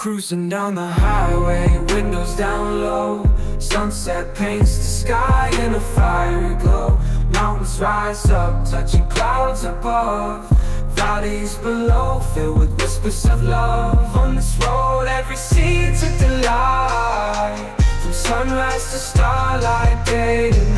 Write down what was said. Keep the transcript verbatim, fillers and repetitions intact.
Cruising down the highway, windows down low. Sunset paints the sky in a fiery glow. Mountains rise up, touching clouds above. Valleys below, filled with whispers of love. On this road, every seed's a delight. From sunrise to starlight, day to